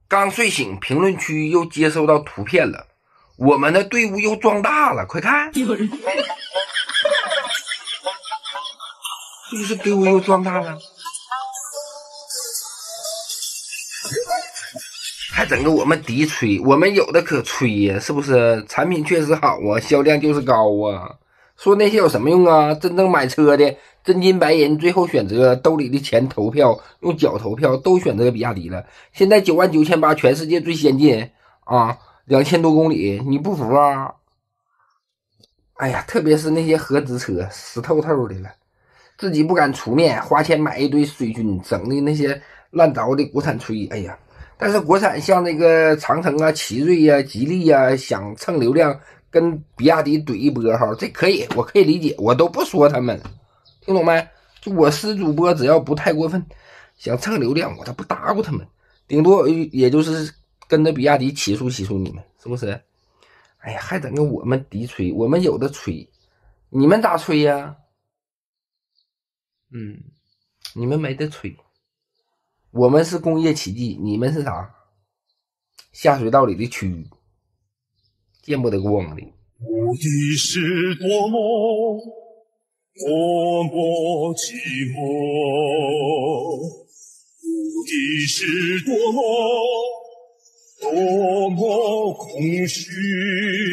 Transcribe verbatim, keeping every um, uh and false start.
刚睡醒，评论区又接收到图片了，我们的队伍又壮大了，快看！是不是队伍又壮大了？还整个我们敌吹，我们有的可吹呀，是不是？产品确实好啊，销量就是高啊。说那些有什么用啊？真正买车的真金白银，最后选择兜里的钱投票，用脚投票，都选择比亚迪了。现在九万九千八，全世界最先进啊，两千多公里，你不服啊？哎呀，特别是那些合资车，死透透的了，自己不敢出面，花钱买一堆水军，整的那些烂糟的国产吹，哎呀！但是国产像那个长城啊、奇瑞呀、啊、吉利呀、啊，想蹭流量，跟比亚迪怼一波哈，这可以，我可以理解，我都不说他们，听懂没？就我私主播，只要不太过分，想蹭流量，我都不搭过他们，顶多也就是跟着比亚迪起诉起诉你们，是不是？哎呀，还整个我们敌吹，我们有的吹，你们咋吹呀？嗯，你们没得吹。我们是工业奇迹，你们是啥？下水道里的蛆，见不得光的。 无敌是多么多么寂寞，无敌是多么多么空虚。